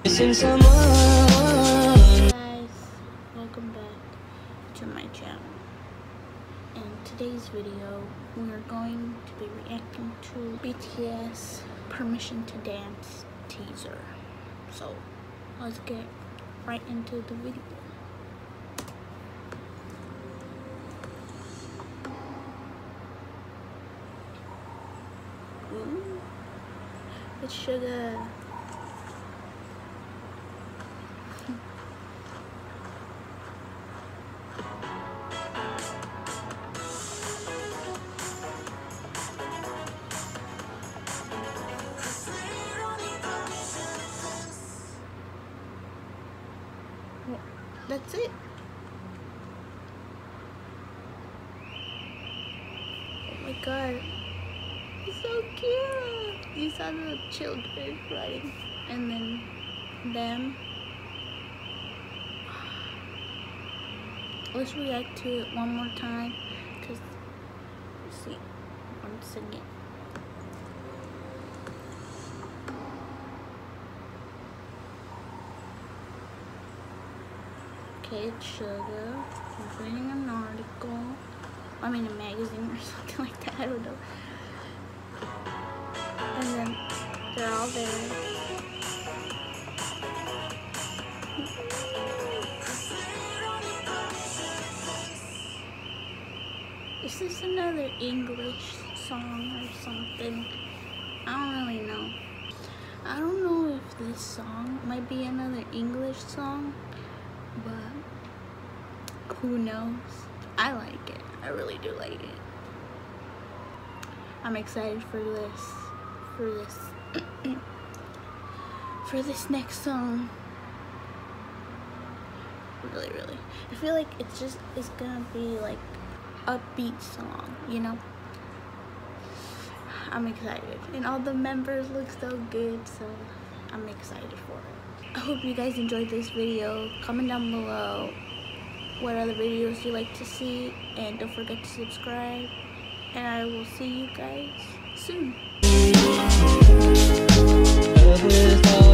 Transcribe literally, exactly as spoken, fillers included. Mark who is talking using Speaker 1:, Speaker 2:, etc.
Speaker 1: Missing someone.
Speaker 2: Guys, welcome back to my channel. In today's video, we are going to be reacting to B T S Permission to Dance teaser. So let's get right into the video. Ooh, it's Suga. That's it. Oh my god. It's so cute. You saw the children riding and then them. Let's react to it one more time because see, I'm singing. Okay, it's Suga. He's reading an article. I mean, a magazine or something like that. I don't know. And then they're all there. Is this another English song or something? I don't really know. I don't know if this song might be another English song, but who knows? I like it. I really do like it. I'm excited for this, for this, for this next song. Really, really. I feel like it's just, it's gonna be like upbeat song, you know? I'm excited. And all the members look so good, so I'm excited for it. I hope you guys enjoyed this video. Comment down below what other videos you like to see, and don't forget to subscribe, and I will see you guys soon.